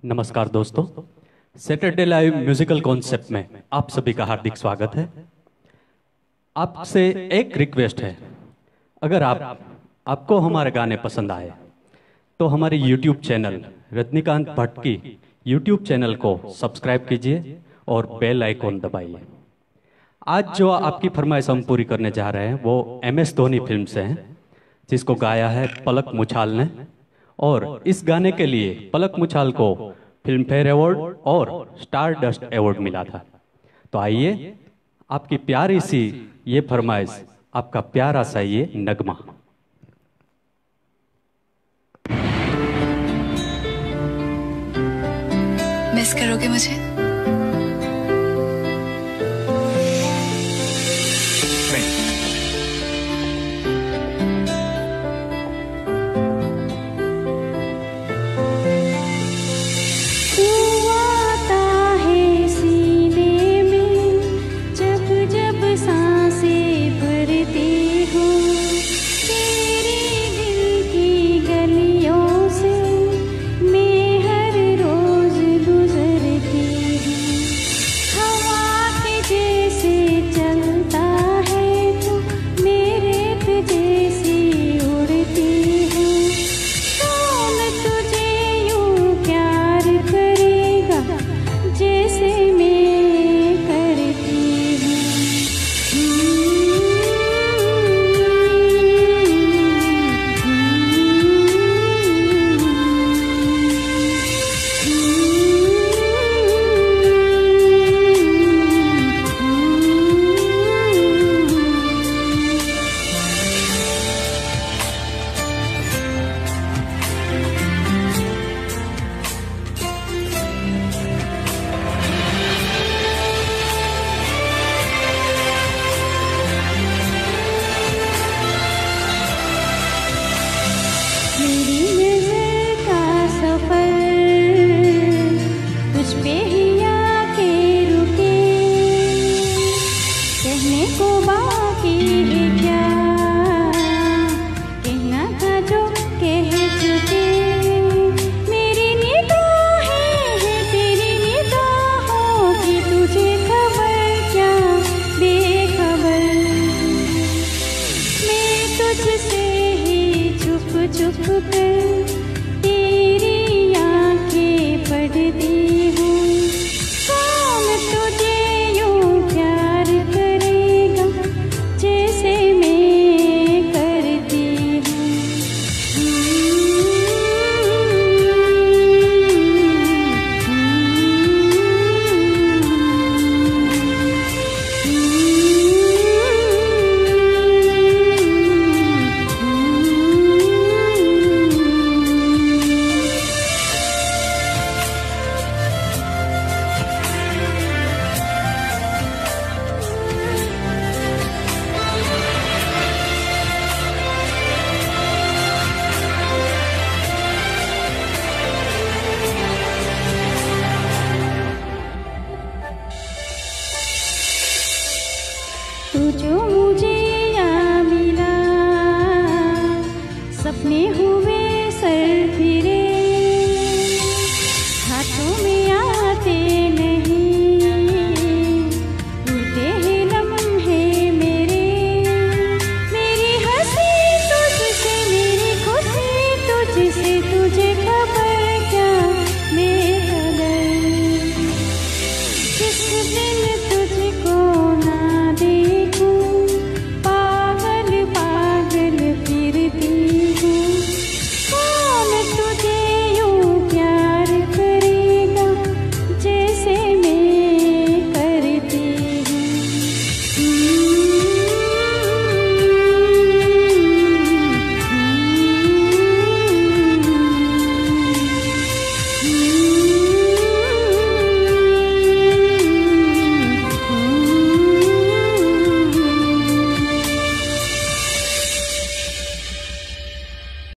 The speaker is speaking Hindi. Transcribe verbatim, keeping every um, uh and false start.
नमस्कार दोस्तों, सैटरडे लाइव म्यूजिकल कॉन्सेप्ट में आप सभी का हार्दिक स्वागत है। आपसे एक रिक्वेस्ट है, अगर आप आपको हमारे गाने पसंद आए तो हमारे यूट्यूब चैनल रजनीकांत भट्ट की यूट्यूब चैनल को सब्सक्राइब कीजिए और बेल आइकॉन दबाइए। आज जो आपकी फरमाइश हम पूरी करने जा रहे हैं वो एम एस धोनी फिल्म से है, जिसको गाया है पलक मुछाल ने। और इस गाने के लिए पलक मुछाल को फिल्म फेयर अवार्ड और स्टार डस्ट अवार्ड मिला था। तो आइए आपकी प्यारी सी ये फरमाइश, आपका प्यारा सा ये नगमा। मिस करोगे मुझे?